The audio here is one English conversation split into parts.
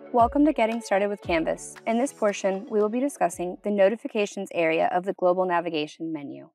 Welcome to Getting Started with Canvas. In this portion, we will be discussing the notifications area of the global navigation menu.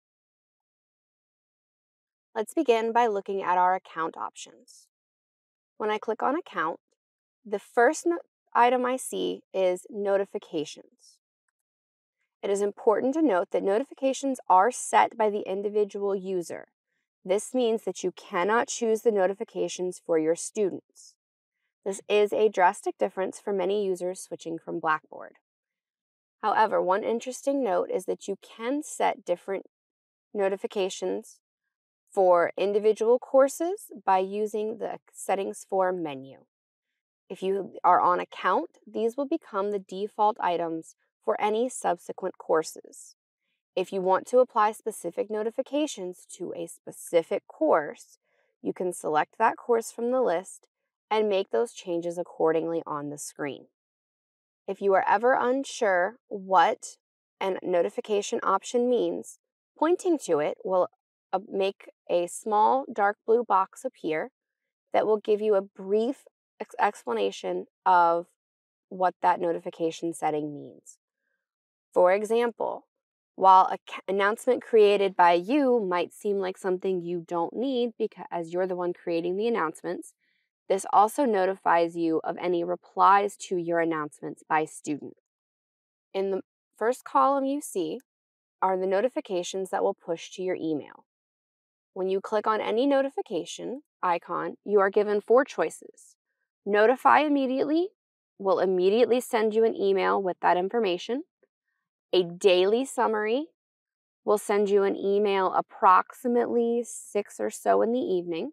Let's begin by looking at our account options. When I click on Account, the first item I see is Notifications. It is important to note that notifications are set by the individual user. This means that you cannot choose the notifications for your students. This is a drastic difference for many users switching from Blackboard. However, one interesting note is that you can set different notifications for individual courses by using the Settings For menu. If you are on Account, these will become the default items for any subsequent courses. If you want to apply specific notifications to a specific course, you can select that course from the list and make those changes accordingly on the screen. If you are ever unsure what a notification option means, pointing to it will make a small dark blue box appear that will give you a brief explanation of what that notification setting means. For example, while an announcement created by you might seem like something you don't need because you're the one creating the announcements, this also notifies you of any replies to your announcements by students. In the first column you see are the notifications that will push to your email. When you click on any notification icon, you are given 4 choices. Notify immediately will immediately send you an email with that information. A daily summary will send you an email approximately 6 or so in the evening.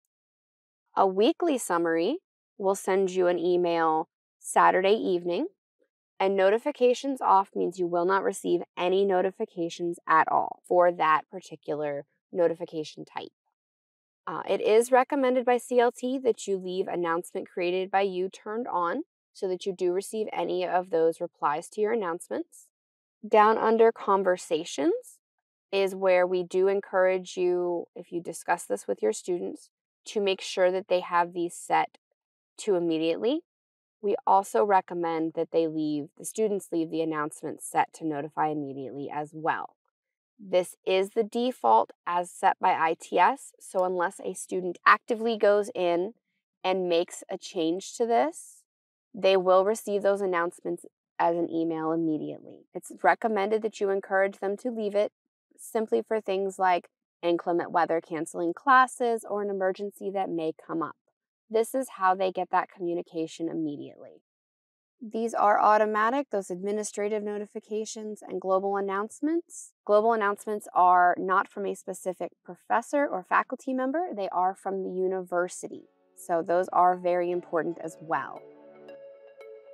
A weekly summary will send you an email Saturday evening. And notifications off means you will not receive any notifications at all for that particular notification type. It is recommended by CLT that you leave announcement created by you turned on so that you do receive any of those replies to your announcements. Down under conversations is where we do encourage you, if you discuss this with your students, to make sure that they have these set to immediately. We also recommend that the students leave the announcements set to notify immediately as well. This is the default as set by ITS, so unless a student actively goes in and makes a change to this, they will receive those announcements as an email immediately. It's recommended that you encourage them to leave it simply for things like inclement weather canceling classes or an emergency that may come up. This is how they get that communication immediately. These are automatic, those administrative notifications and global announcements. Global announcements are not from a specific professor or faculty member, they are from the university. So those are very important as well.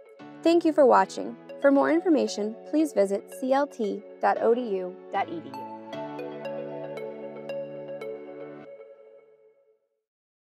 Thank you for watching. For more information, please visit clt.odu.edu.